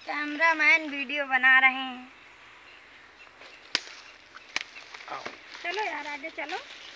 Cameraman video बना रहे हैं। चलो यार आगे चलो।